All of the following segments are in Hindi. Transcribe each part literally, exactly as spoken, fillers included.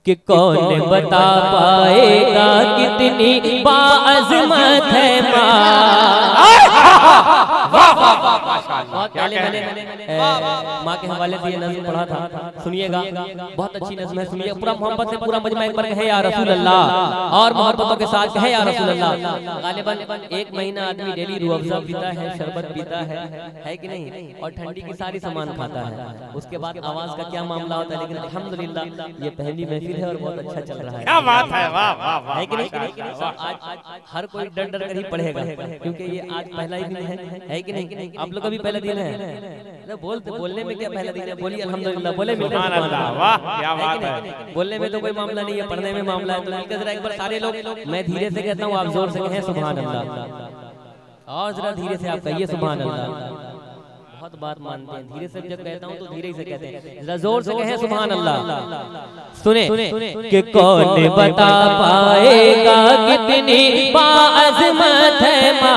कि कौन बता पाएगा कितनी बाअज़मत है माँ। बहुत पहले मैंने माँ के हवाले से ये नज़्म पढ़ा था, सुनिएगा, बहुत अच्छी नज़्म है, सुनिए। पूरा मोहब्बत से पूरा मजमा एक बार कहे या रसूल अल्लाह, और मोहब्बतों के साथ कहे या रसूल अल्लाह। गालिबन एक महीना आदमी डेली रूह अफ़ज़ा पीता है, शरबत पीता है, है कि नहीं, और ठंडी की सारी सामान खाता है, उसके बाद आवाज़ का क्या मामला होता है। लेकिन अल्हम्दुलिल्लाह ये पहली महफिल है और बहुत अच्छा चल रहा है। क्या बात है, वाह वाह वाह, है कि नहीं। आज हर कोई डर डर कर ही पढ़ेगा, क्योंकि ये आज पहला ही दिन है, है कि नहीं। आप लोग का भी पहला दिन है, बोलते बोलने में क्या पहला दिन है, बोलिए अल्हम्दुलिल्लाह, बोले सुभान अल्लाह, वाह क्या बात है। बोलने में तो कोई मामला नहीं है, पढ़ने में मामला है। तो मिलकर जरा एक बार सारे लोग, मैं धीरे से कहता हूँ, आप जोर से कहें सुभान अल्लाह, और जरा धीरे से आप कहिए सुभान अल्लाह। बहुत बात मानते हैं, धीरे से जब कहता हूँ तो धीरे से कहते हैं, जरा जोर से कहें सुभान अल्लाह। सुने कि कौन बता पाएगा कितनी बाअज़मत है माँ,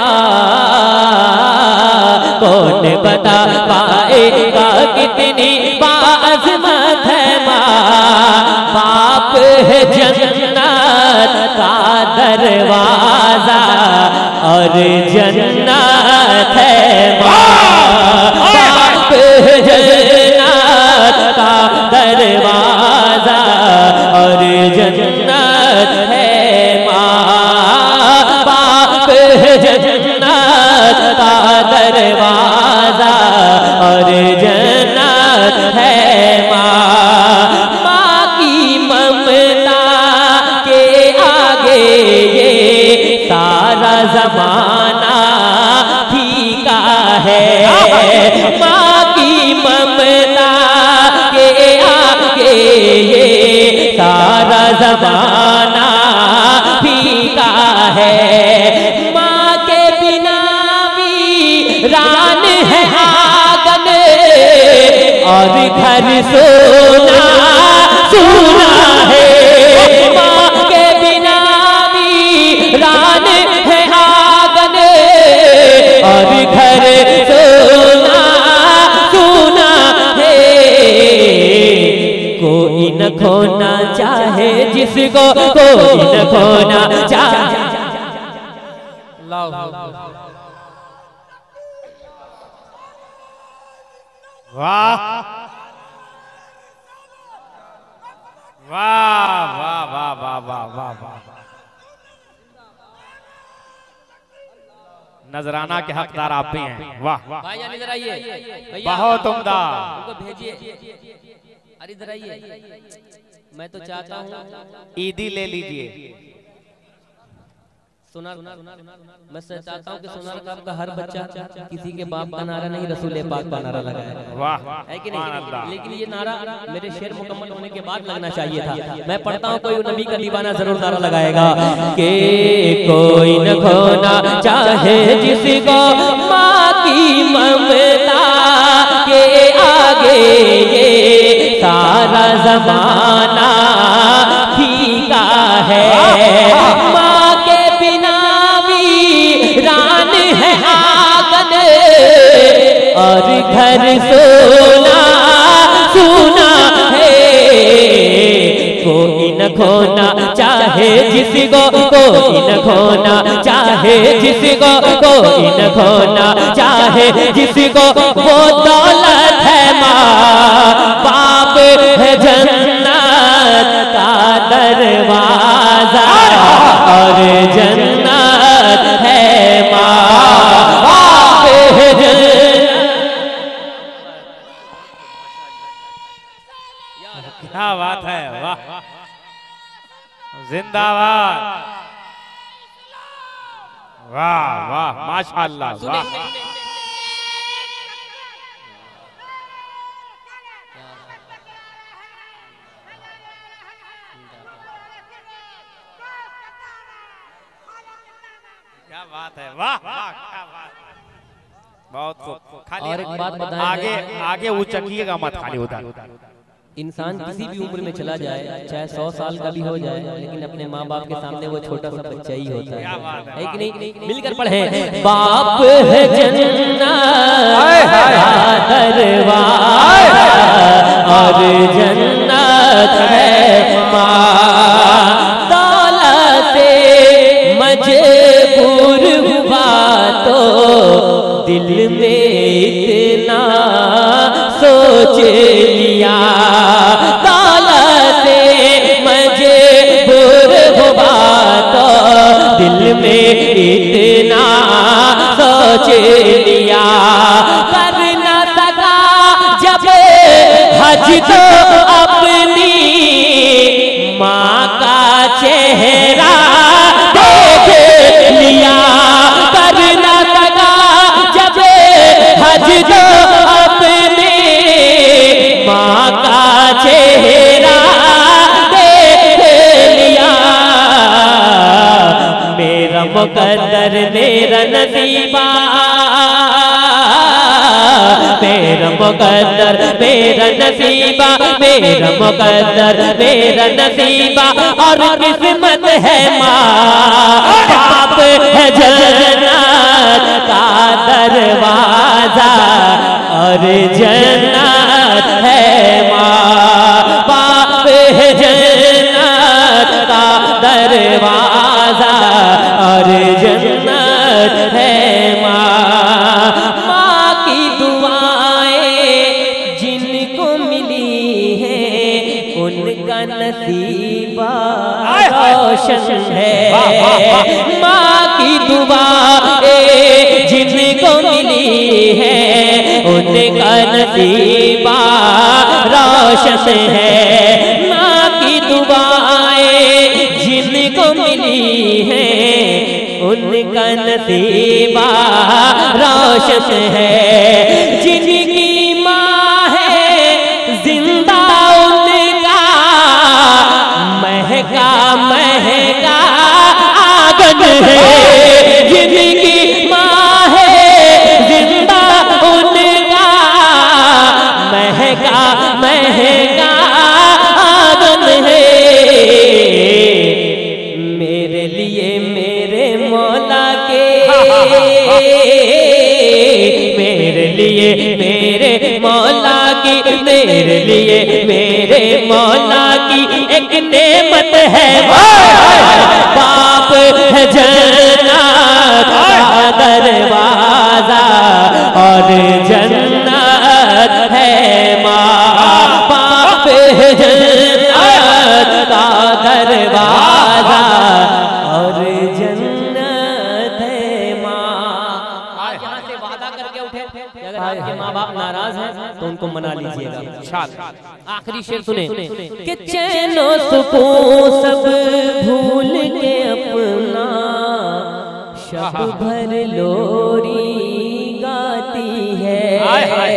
कौन बता पाएगा कितनी बाअज़मत है माँ। बाप है जन्नत का दरवाजा और जन्नत है माँ, बाप है जन्नत का दरवाजा और जन्नत है माँ, बाप है जन्नत का दरवाजा और जन्नत है माँ। माँ की ममता के आगे ये सारा ज़माना फीका है। माँ की ममता के आगे ये सारा ज़माना फीका है। माँ के बिना भी रान है आंगन और घर सोना सोना है। माँ के बिना भी रान है आंगन और घर सोना सोना है। कोई न खोना चाहे जिसको, कोई न खोना चाहे। वाह वाह वाह वाह वाह वाह वाह वाह। नजराना के हकदार आप भी हैं, वाह भाईजान इधर आइए, बहुत उम्दा। उनको भेजिए, अरे इधर आइए। मैं तो चाहता हूँ ईदी ले लीजिए। सुनार, मैं चाहता हूँ कि सुनार का आपका हर बच्चा किसी के बाप का नारा नहीं, रसूल पाक का नारा लगाए। वाह, है कि नहीं। लेकिन ये नारा मेरे शेर मुकम्मल होने के बाद लगना चाहिए था। मैं पढ़ता हूँ, कोई नबी का दीवाना जरूर नारा लगाएगा कि कोई न खोना चाहे जिसको माँ की ममता के आगे ये सारा ज़माना फीका है। माँ के बिना भी रान है आंगन और घर सोना सोना है। कोई न खोना चाहे जिसको, कोई न खोना चाहे जिसको, कोई न खोना चाहे जिसको, वो दौलत है माँ, बाप है जन्नत का दरवाजा और जन्नत है माँ, बाप है जन्नत। क्या बात है, वाह जिंदाबाद, वाह वाह माशाअल्लाह, वाह क्या बात है, वाह वाह क्या बात है, बहुत खूब। खाली और एक बात बताएं, आगे आगे उचकिएगा मत, खाली उधर। इंसान किसी भी उम्र में चला जाए, चाहे सौ साल का भी हो जाए, लेकिन अपने माँ बाप के सामने वो छोटा सा बच्चा ही होता है, है कि नहीं। मिलकर पढ़े, बाप है जन्नत दरवाजा और जन्नत है माँ। सोच लिया, दौलत मजबूर हुआ तो दिल में इतना सोच लिया, कर न सका जब हज तो अपनी माँ का चेहरा देख लिया, कर न सका जब हज तो अपने माँ का चेहरा देख लिया, मेरा मुकद्दर मेरा नसीबा, मेरा मुकद्दर मेरा नसीबा, मेरा मुकद्दर मेरा नसीबा, और किस्मत है माँ बाप है जन्नत का दरवाजा, और जन्नत है माँ बाप है जन्नत का दरवाजा, और जन्नत है माँ। माँ की दुआएं जिनको मिली है उनका नसीबा रोशन है, माँ की दुआएं जिनको मिली है उनका नसीबा रोशन है, माँ की दुआएं जिनको मिली है उनका नसीबा रोशन है, जिनकी माँ है जिंदा उनका महका महका आंगन है, जिनकी माँ है जिंदा उनका महका महका आंगन है, मेरे लिए मेरे मौला के, मेरे लिए मेरे मौला की, मेरे लिए मेरे मौला की एक नेमत है, बाप है जन्नत का दरवाजा, और जन्नत है माँ बाप है जन्नत का दरवाजा, और जन्नत है माँ। आज यहाँ से वादा करके उठे कि अगर आपके माँ बाप नाराज हैं तो उनको मना लीजिएगा। आखिरी शेर सुने कि चैनो सुकून सब भूल के अपना शब भर लोरी गाती है,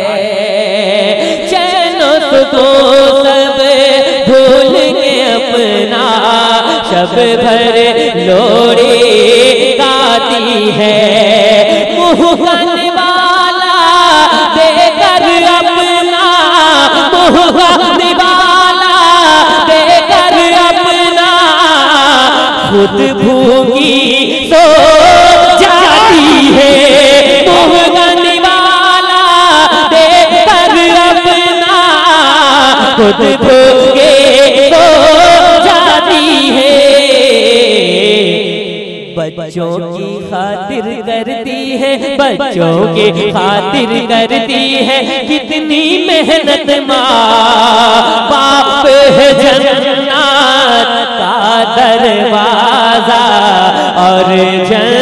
चैनो सुकून सब भूल के अपना शब भर लोरी गाती है, मुँह गाने वाला देकर अपना, मुँह गाने वाला देकर अपना खुद भूखी सो जाती है, मुँह गाने वाला देकर अपना खुद भूखे सो जाती है, बच्चों की खातिर करती है, बच्चों की खातिर करती है कितनी मेहनत माँ बाप है जन्नत का दरवाजा, और जन्नत